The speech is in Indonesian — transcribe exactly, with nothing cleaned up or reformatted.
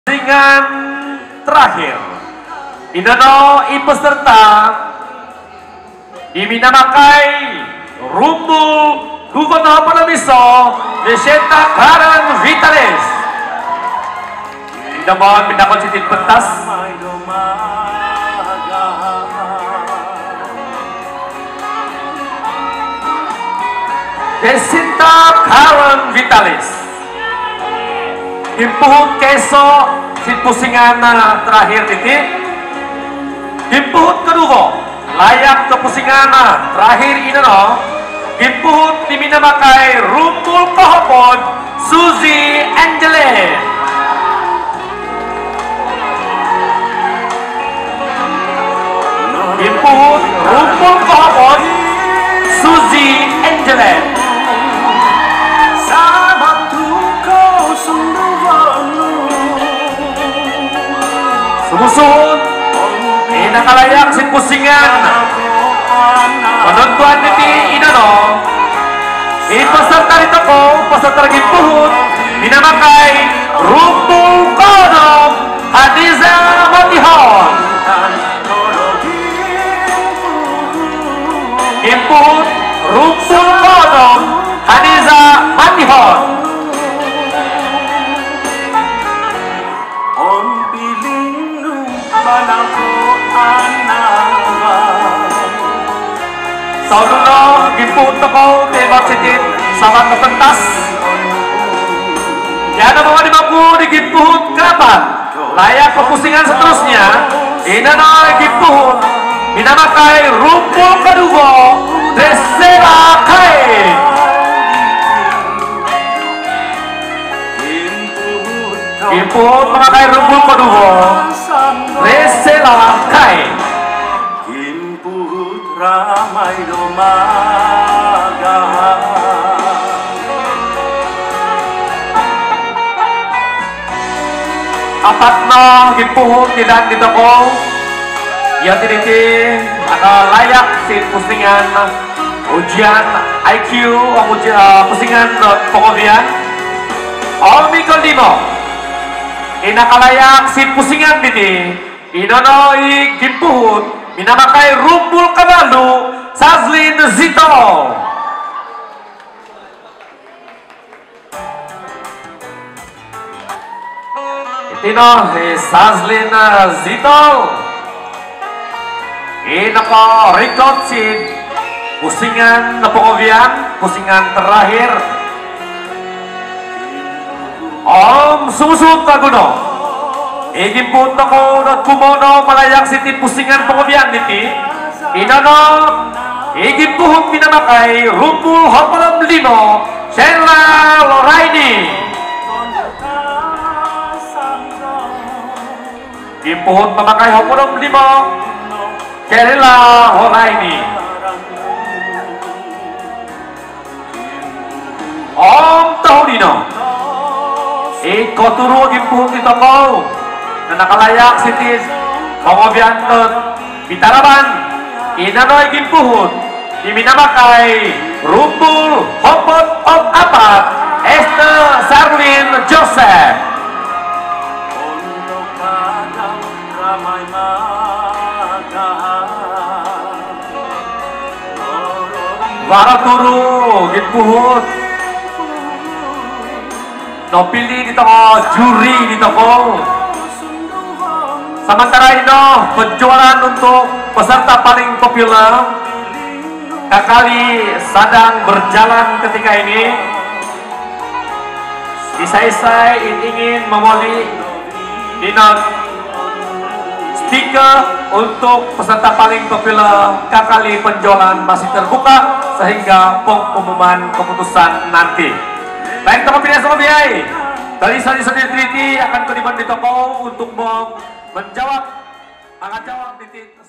Dengan terakhir, Indono i peserta diminamakai Rumbul Gubernur Panamiso Deseta Karen Vitalis. Namun mendapat titik pentas Deseta Karen Vitalis. Impuhut keso si pusingan terakhir titik. Impuhut kedua layak ke pusingan terakhir ini no. Impuhut diminamakai Rumbul Kohopon Suzy Angeline. Impuhut Rumbul Kohopon Suzy Angeline. Sumusun ini nakalayak si pusingan penonton di Indono ini peserta di toko peserta lagi puhut dinamakai Rumbul Kodok Hadiza Matihon. Impuhut Rumbul Kodok Hadiza Matihon. Sauduno gimpun toko tembak sitit sama kepentas. Ya ada bawa dimampu digimpun kerapan layak kepusingan seterusnya. Indono gimpun dinamakai Rumbul Kedua Desela Kai. Gimpun memakai Rumbul Kedua Desela Kai. Ramai domaga apat no gipuhut tidak di toko ya tiditi akan layak si pusingan ujian I Q ujian pusingan pengobian Olmi kelima ini akan layak si pusingan titi Indono i gipuhut dinamakai Rumbul Kadalu Sazlin Zito. Itino Sazlin Zito. Ini ko record si pusingan pengobian pusingan terakhir. Om Sumusut Kaguno. Igi pun toko dan kumono melayak siti pusingan pengobian niti. Indono igi puhut minamakai Rumbul Hopalam Lino Sheila Loraini. Igi puhut memakai Hopalam Limo Sheila Loraini. Om Taudino iko turu igi puhut di toko nakalayak sitis pengobian ke Bitaraban Indono igin puhut diminamakai Rumbul Hopot of Apat Esther Sarlin Joseph. Wara turu igin puhut no pilih di toko juri di toko. Sementara itu penjualan untuk peserta paling populer Kakali sedang berjalan ketika ini. Isai-isai ingin memoli dinot stiker untuk peserta paling populer Kakali penjualan masih terbuka sehingga pengumuman keputusan nanti. Baik teman-teman sama biaya dari sandi-sandi teliti akan terlibat di toko untuk menjawab akan jawab titik